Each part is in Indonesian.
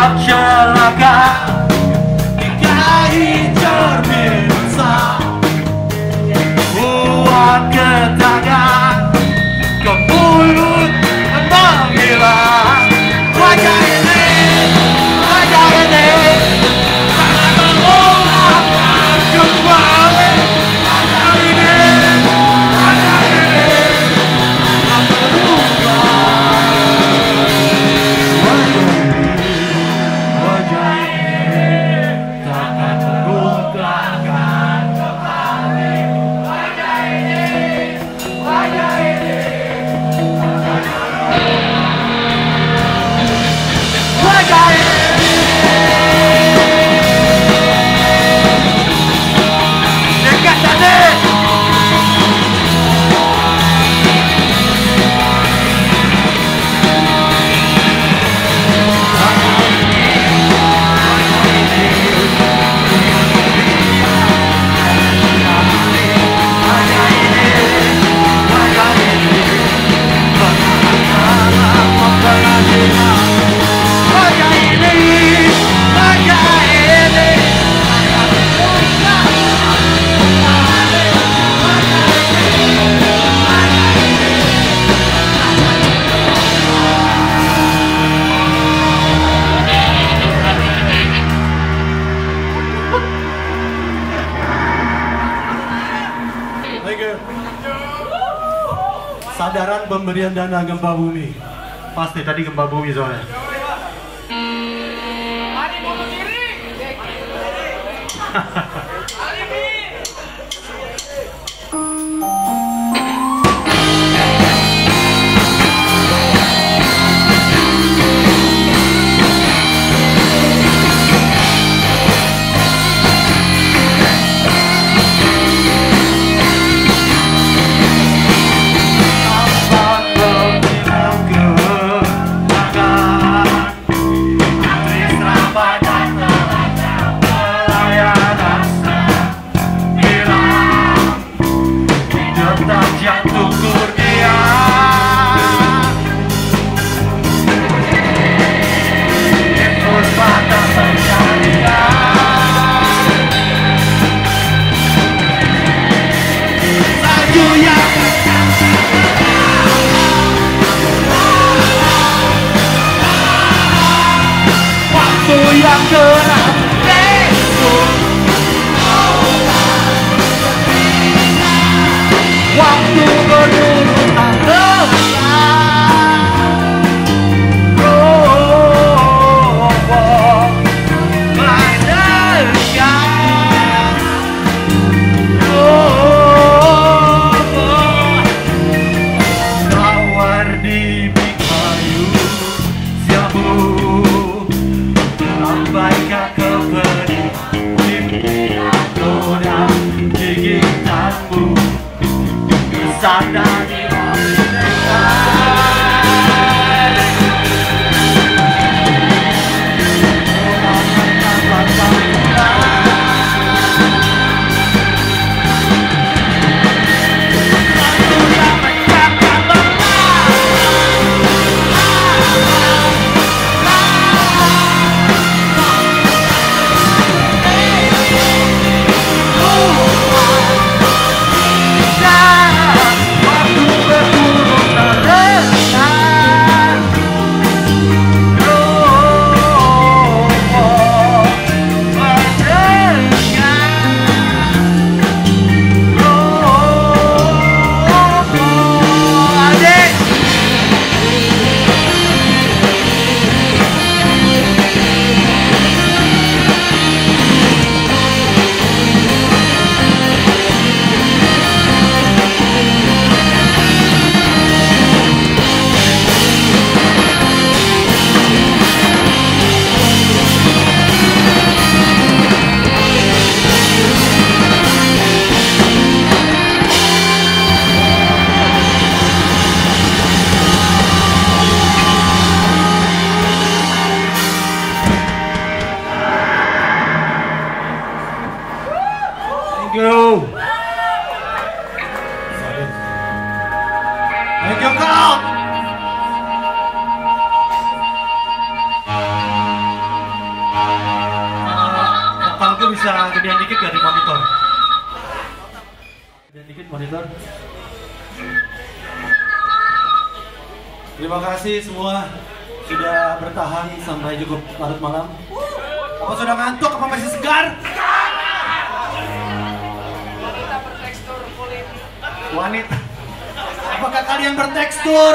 celaka nikahi cermin besar, buat ketangan ke mulut menghilang. Wajah ini tak berulang kembali. Wajah ini tak berulang. Wajah ini takkan terungkapkan kembali. Wajah ini sadaran pemberian dana gempa bumi. Pasti tadi gempa bumi soalnya. Mari bunuh diri. Yang gelap waktu berdulu tak tawar di kayu siapu baiklah kepedi impian goda gigitanmu sadar bisa gedean dikit gak di monitor? Gedean dikit monitor. Terima kasih semua sudah bertahan sampai cukup larut malam. Apa sudah ngantuk? Apa masih segar? Wanita bertekstur kulit. Wanita. Apakah kalian bertekstur?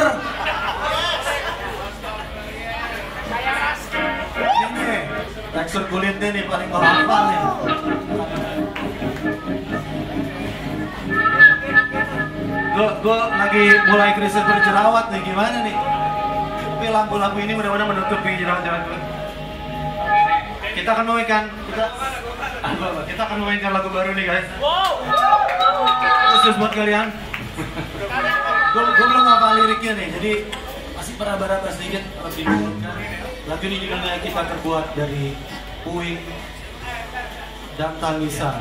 Ini tekstur kulitnya nih paling hafal nih. Gue lagi mulai krisis berjerawat nih, gimana nih? Tapi lampu-lampu ini mudah-mudahan menutupi jerawat-jerawat gue. Kita akan memainkan lagu baru nih guys. Khusus buat kalian. Gue belum hafal liriknya nih, jadi masih meraba-raba sedikit harus dibuatkan. Lagu ini juga kita terbuat dari puing dan tangisan.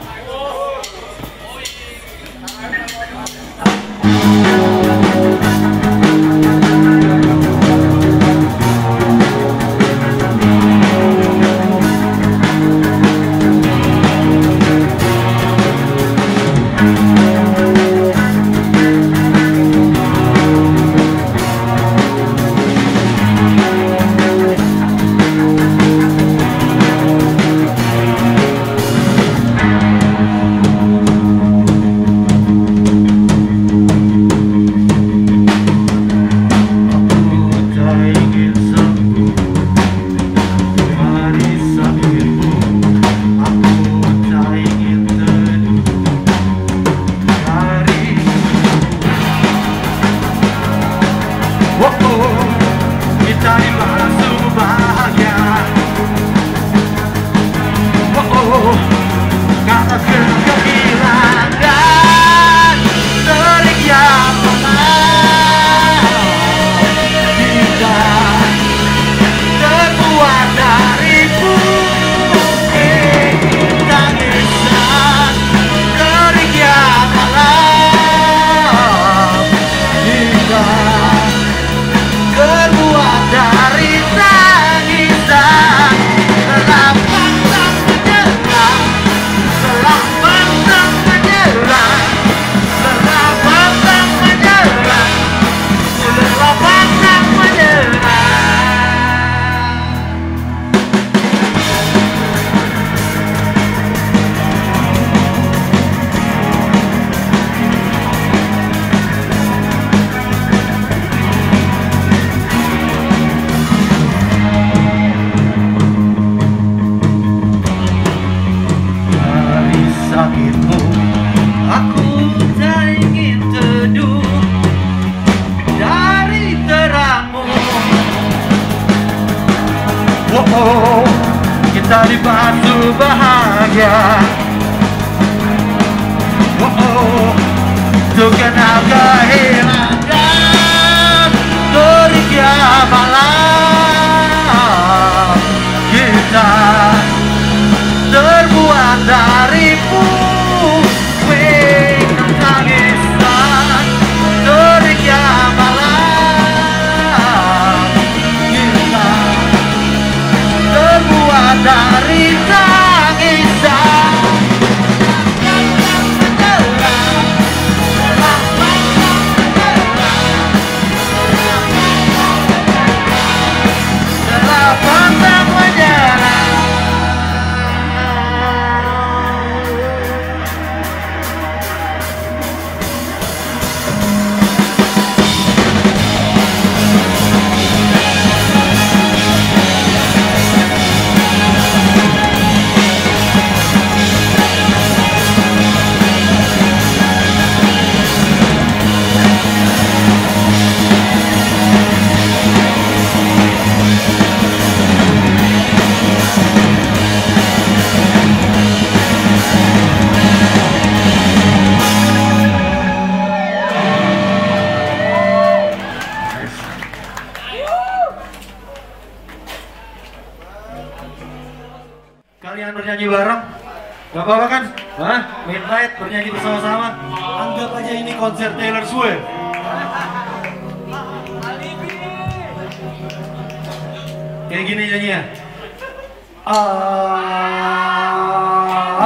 Kita dibasuh bahagia. Untuk kenal kehilangan teriak malam. Kita terbuat dari puing dan tangisan teriak malam. Kita terbuat dari tangisan setelah pantang menyerah. Kalian bernyanyi bareng? Gak apa-apa kan? Hah? Midnight bernyanyi bersama-sama. Anggap aja ini konser Taylor Swift. Kayak gini nyanyi ya.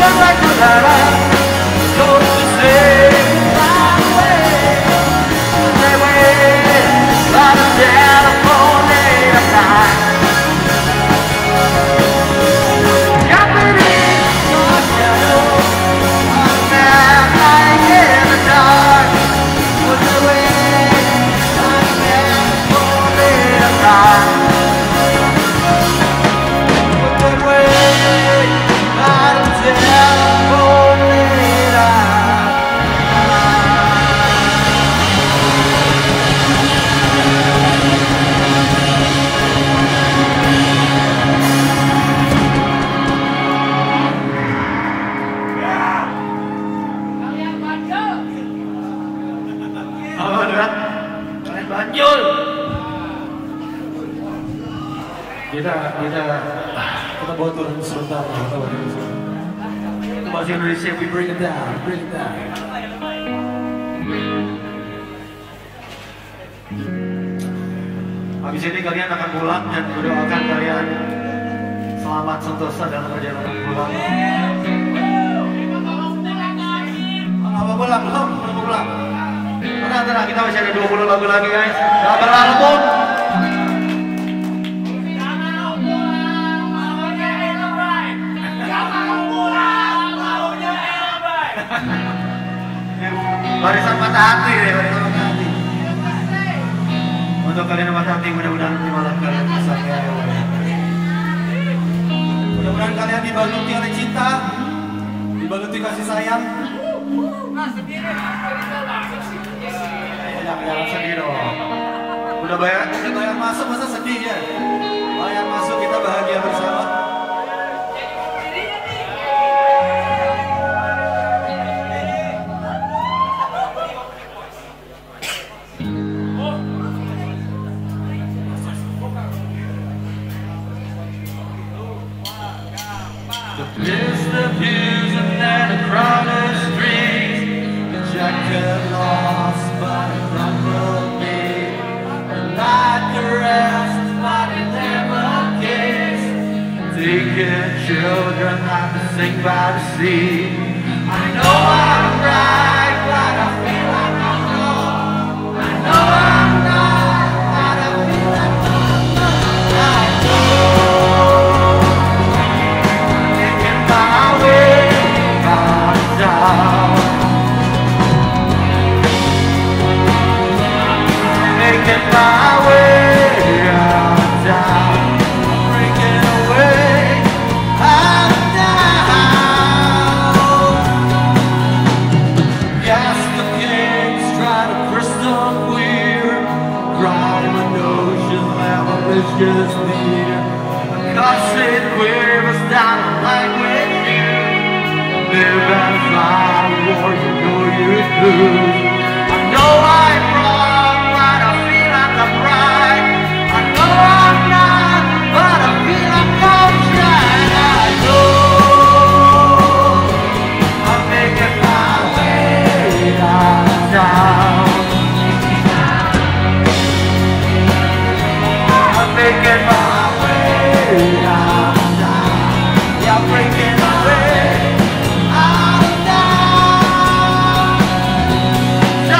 Kita bawa turun sebentar. Bahasa Indonesia, we bring it down, bring it down. Habis ini kalian akan pulang dan berdoakan kalian selamat sentosa dalam perjalanan pulang. Apa pulang? Belum pulang. Tenang, kita masih ada 20 lagu lagi guys. Gak berlalu pun. Barisan patah hati deh, barisan patah hati. Untuk kalian yang patah hati, mudah-mudahan di malam kalian bisa mudah-mudahan kalian dibaluti oleh cinta, dibaluti kasih sayang. Jangan sedih dong. Udah bayar masuk masa sedih ya? Bayar masuk kita bahagia bersama. It's the views and then the crowded streets, rejected, lost, but it crumbled me. And like the rest, but it never gets. Taking children out to sing by the sea. I know I'm right, but I feel like I'm wrong. I know I'm right, but I feel like I'm wrong. I know. Making my way out down, breaking away out down. Yes, the kings try to crystal clear, crime and ocean level is just near. Cause it quivers down the line with you. Live and fly, war, you know you lose. I know I'm wrong, but I feel like I'm right. I know I'm not, but I feel like I'm right. I know I'm making my way down. I'm making my way down. Yeah, I'm breaking away.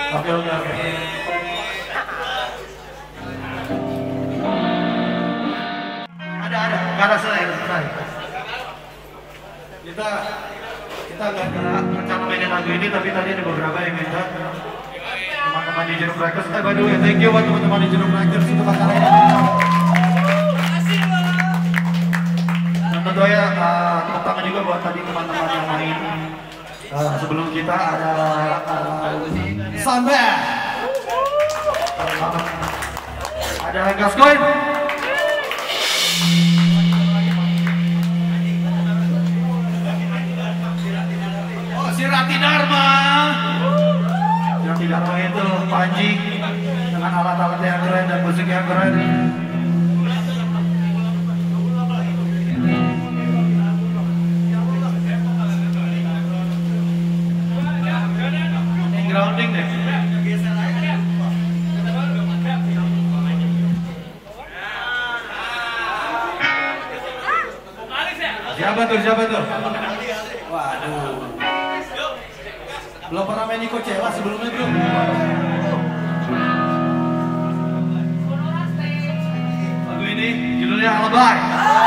Oke. Ada. Nggak ada selesai. Kita nggak rencana mainin lagu ini, tapi tadi ada beberapa yang minta teman-teman di Jeruk Records. By the way, thank you buat teman-teman di Jeruk Records untuk acara ini. Dan tentu ya tepuk tangan juga buat tadi teman-teman yang main sebelum kita ada Sunbed, ada Gaskoin. Rati Dharma itu Panji dengan alat-alat yang keren dan musik yang keren. Grounding deh. Siapa tuh? Waduh. Belum pernah main Niko Cewa sebelumnya belum? Lagu ini judulnya Alabay.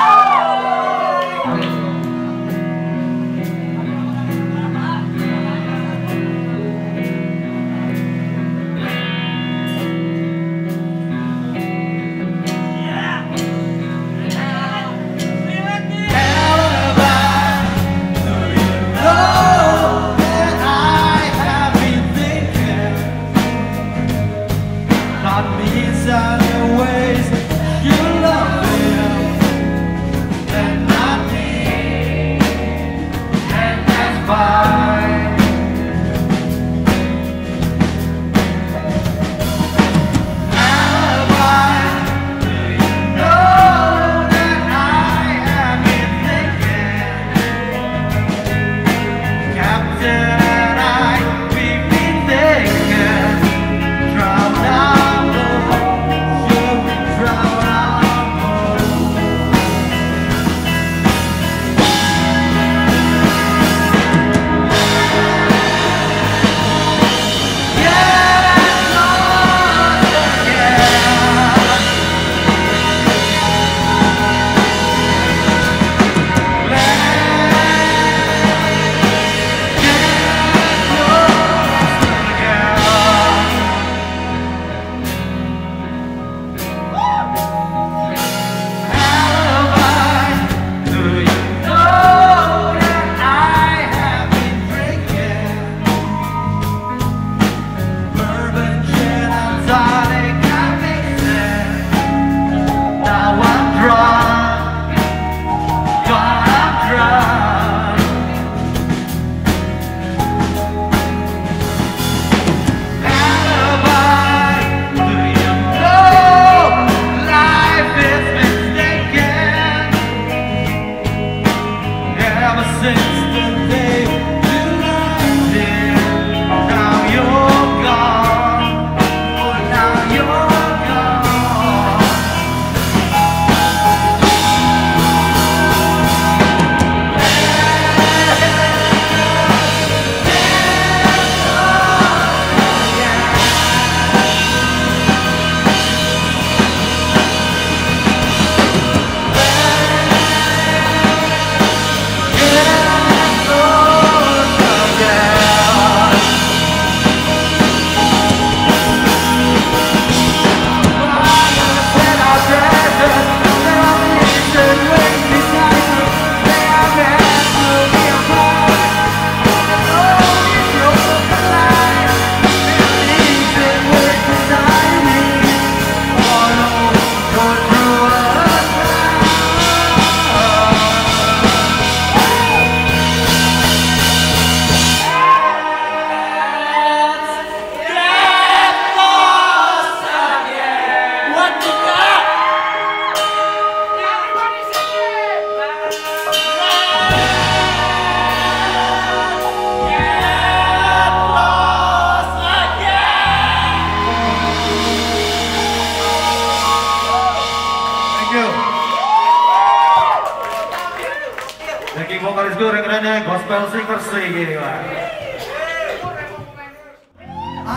vokalis gue keren-kerennya gospel singers sih gini lah.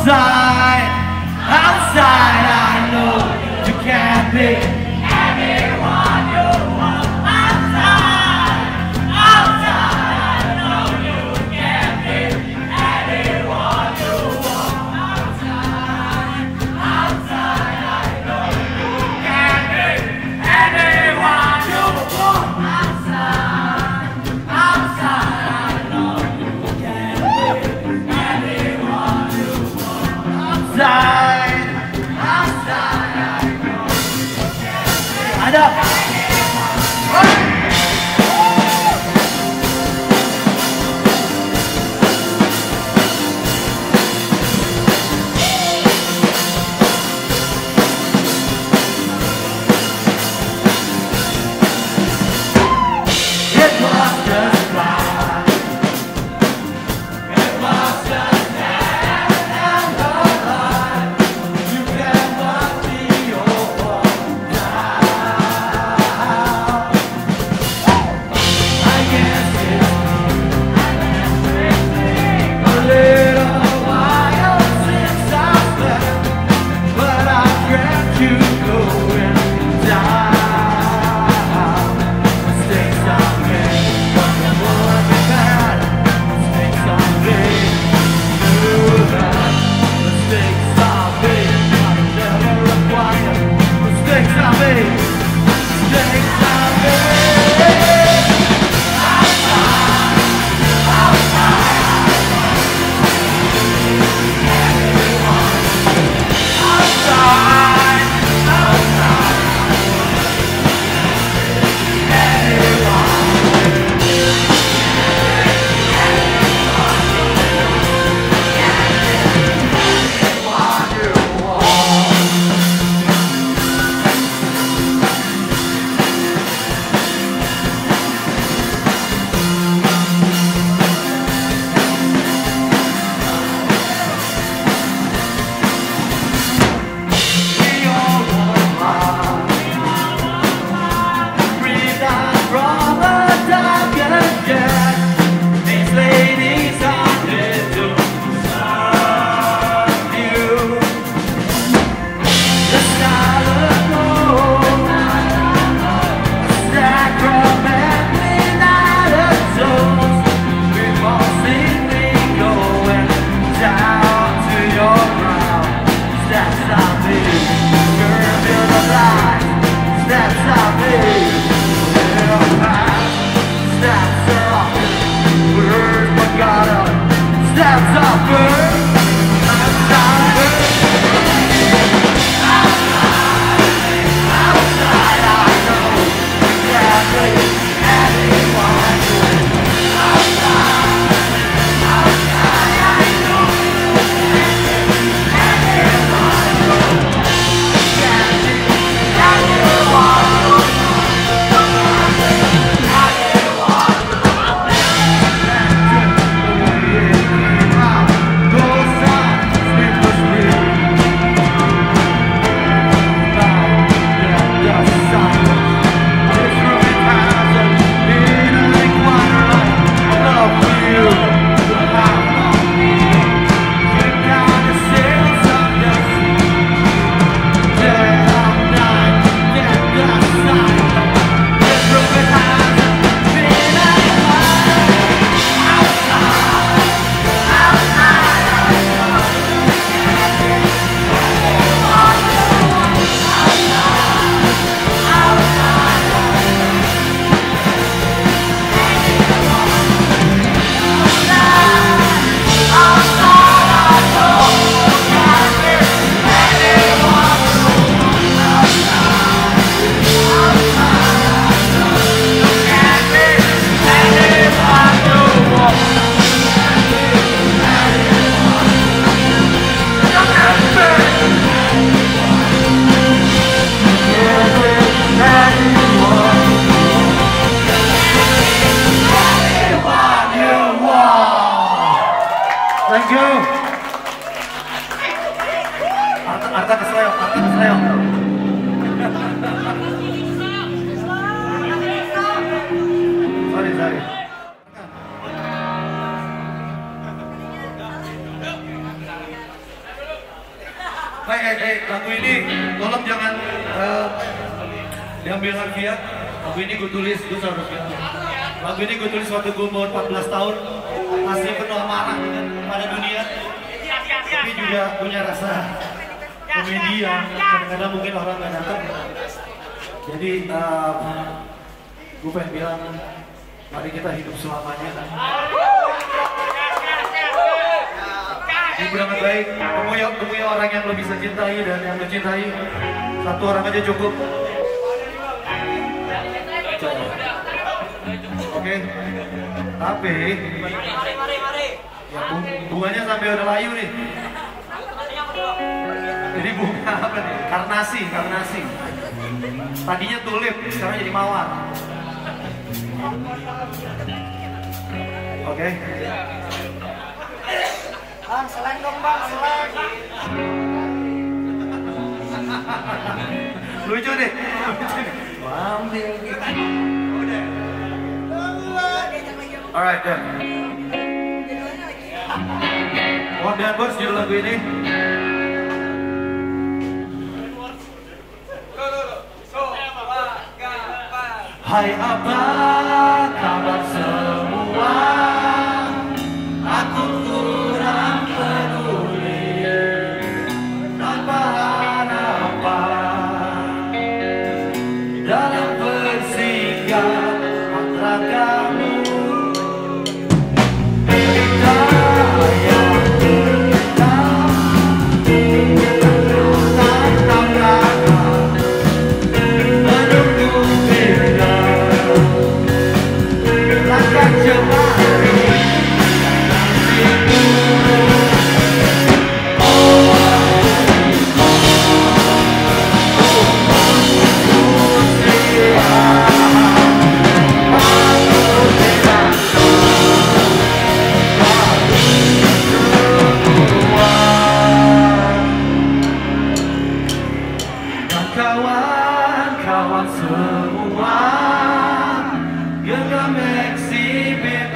outside, outside, I know you can't be anyone you want. Outside, outside, I know you can't be anyone you want. Outside, outside, I know you can't be anyone you want. Outside, outside, I know you can't be anyone you want. Outside, outside, I know you can't be. Ada. It was just fine. It was just down the line. You never be over now. I guess it's a little while since I slept, but I dreamt you going down. Mistakes I made, but they would be bad. Mistakes I made, knew that. Mistakes I made, I never required. Mistakes I made, mistakes I made. Outside, outside. Thank you. Arta kesleo, Arta kesleo. Sorry. lagu ini tolong jangan diambil hadiah. Lagu ini gue tulis, gue selalu bilang. Lagu ini gue tulis waktu gue umur 14 tahun. Masih penuh amarah dengan pada dunia. Tapi juga punya rasa komedi yang kadang-kadang mungkin orang nggak datang. Jadi gue pengen bilang, mari kita hidup selamanya. Ini berangkat baik, temui orang yang lo bisa cintai dan yang lo cintai. Satu orang aja cukup. Oke. Tapi ya bunganya sampai udah layu nih. Jadi bunga apa nih? Karnasi. Tadinya tulip, sekarang jadi mawar. Oke. Bang, seleng dong bang, seleng. Lucu deh. Ambil. Udah. Alright deh. Modern Words judul lagu ini. Hai apa kabar semua? Aku kurang peduli tanpa harapan dalam bersikap antara kamu. Kawan-kawan semua, genggam eksibit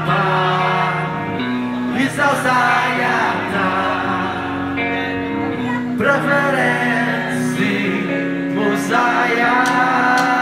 8. Risau saya tak preferensimu sayang.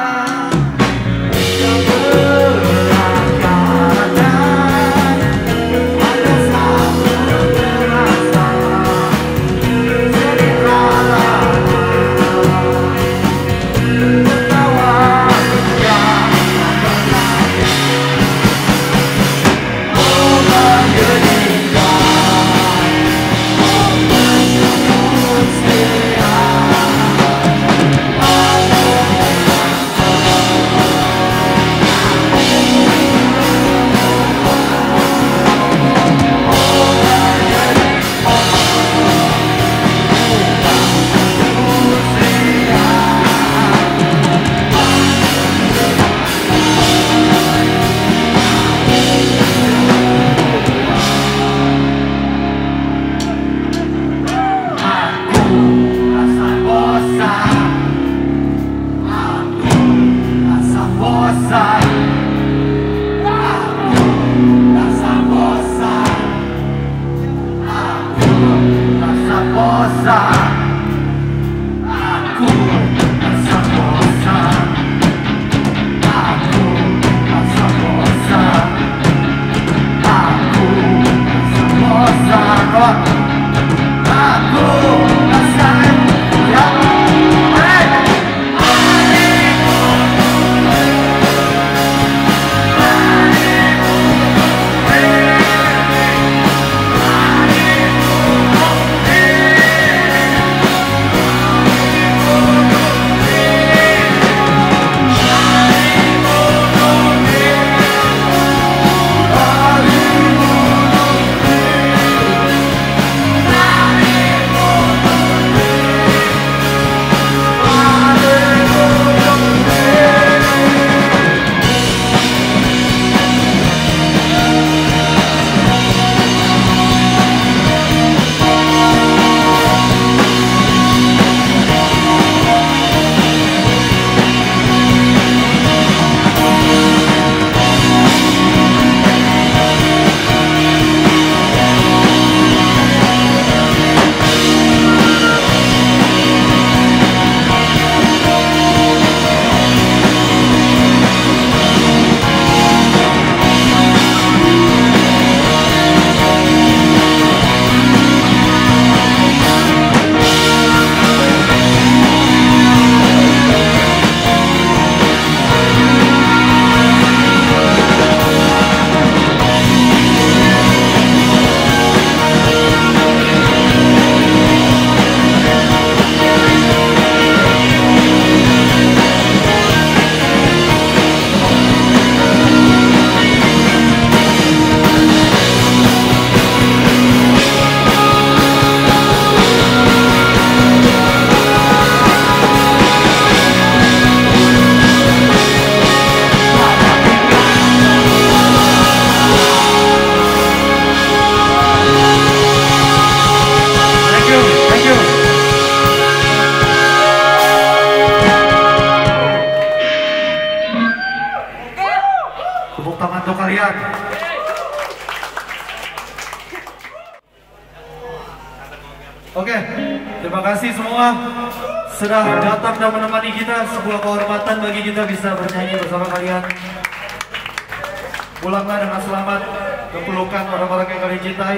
Oke, terima kasih semua sudah datang dan menemani kita. Sebuah kehormatan bagi kita bisa bernyanyi bersama kalian. Pulanglah dengan selamat ke pelukan orang-orang yang kalian cintai.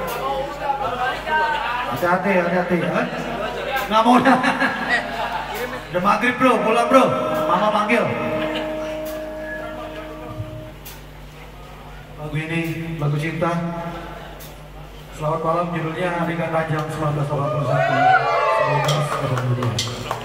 Hati-hati, hati-hati ya. Nggak mau dah. Udah maghrib bro, pulang bro. Mama panggil. Lagu ini lagu cinta. Selamat malam, judulnya Hari Kanjang 1981. 1982.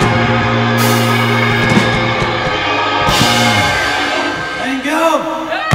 Thank you.